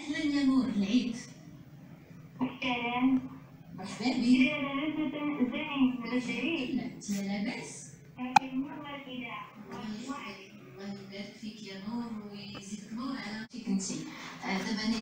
أهلا يا نور، العيد. السلام. مرحبا بك. زين. انت لاباس؟ الله الله يبارك فيك يا نور ويزيدك نور على فيك انت. دابا